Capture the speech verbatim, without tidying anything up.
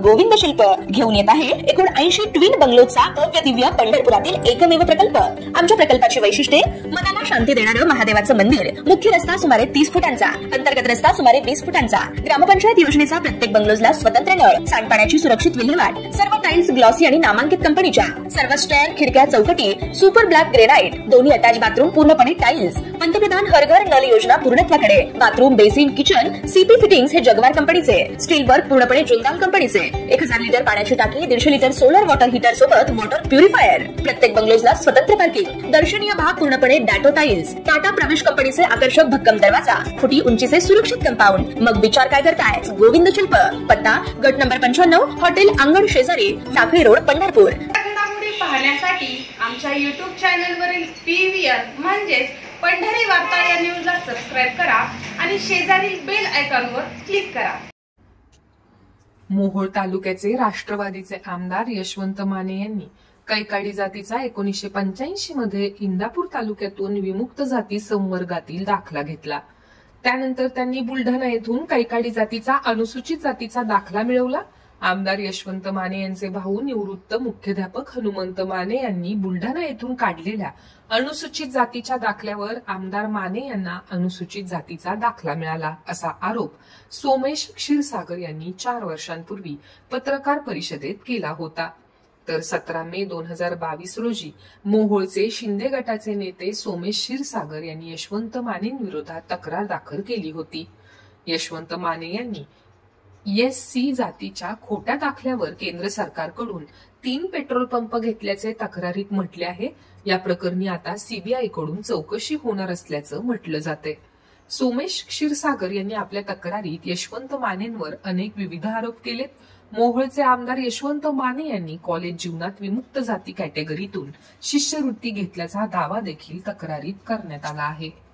गोविंद शिल्प घेऊन येत आहे एकूण ऐंशी ट्विन बंगलोचा भव्य दिव्य पंढरपुरातील एकमेव प्रकल्प। आमच्या प्रकल्पाची वैशिष्ट्ये मनाला शांती देणारं महादेवाचं मंदिर, मुख्य रस्ता सुमारे तीस फुटांचा, अंतर्गत रस्ता सुमारे वीस फुटांचा, ग्रामपंचायत योजनेचा प्रत्येक बंगलोजला स्वतंत्र नळ, सांडपाण्याची सुरक्षित विल्हेवाट, सर्व टाइल्स ग्लॉसी आणि नामांकित कंपनीच्या, सर्व स्टेअर, खिडक्या, चौकटी सुपर ब्लॅक ग्रेनाइट, दोन्ही अटॅच बाथरूम पूर्णपणे टाइल्स, पंतप्रधान हर घर नल योजना पूर्णत्वाकडे, bathroom, basin, kitchen CP fittings हे जगवार कंपनीचे, स्टील वर्क पूर्णपणे जुंदाल कंपनीचे, एक हजार लिटर पाण्याची टाकी, दीडशे लिटर सोलर वॉटर हीटर सोबत वॉटर प्युरिफायर, प्रत्येक बंगलोजला स्वतंत्र पार्किंग, दर्शनीय भाग पूर्णपणे डॅटो टाइल्स, टाटा प्रवेश कंपनीचे आकर्षक भक्कम दरवाजा, फुटी उंचीचे सुरक्षित कंपाऊंड। मग विचार काय करताय? गोविंद शिल्प, पत्ता गट नंबर पंच्याण्णव, हॉटेल अंगण शेजारी, टाकळी रोड, पंढरपूर। घडामोडी पाहण्यासाठी आमच्या युट्यूब चॅनलवरील पीव्हीआर म्हणजेच पंढरी वार्ता या न्यूजला सबस्क्राइब करा आणि शेजारील बेल आयकॉनवर क्लिक करा। मोहोळ तालुक्याचे राष्ट्रवादीचे आमदार यशवंत माने यांनी कैकाडी जातीचा एकोणीसशे पंच्याऐंशी मध्ये इंदापूर तालुक्यातून विमुक्त जाती संवर्गातील दाखला घेतला। त्यानंतर त्यांनी बुलढाणा येथून कैकाडी जातीचा अनुसूचित जातीचा दाखला मिळवला। आमदार यशवंत माने यांचे भाऊ निवृत्त मुख्याध्यापक हनुमंत माने यांनी बुलढाणा येथून काढलेल्या अनुसूचित जातीच्या दाखल्यावर आमदार माने यांना अनुसूचित जातीचा दाखला मिळाला असा आरोप सोमेश क्षीरसागर यांनी चार वर्षांपूर्वी पत्रकार परिषदेत केला होता। तर सतरा मे दोन हजार बावीस रोजी मोहोळचे शिंदे गटाचे नेते सोमेश क्षीरसागर यांनी यशवंत मानेंविरोधात तक्रार दाखल केली होती। यशवंत माने यांनी एस सी जातीच्या खोट्या दाखल्यावर केंद्र सरकारकडून तीन पेट्रोल पंप घेतल्याचे तक्रारीत म्हटले आहे। या प्रकरणी आता सीबीआय कडून चौकशी होणार असल्याचं म्हटलं जाते। सोमेश क्षीरसागर यांनी आपल्या तक्रारीत यशवंत मानेंवर अनेक विविध आरोप केलेत। मोहोळचे आमदार यशवंत माने यांनी कॉलेज जीवनात विमुक्त जाती कॅटेगरीतून शिष्यवृत्ती घेतल्याचा दावा देखील तक्रारीत करण्यात आला आहे।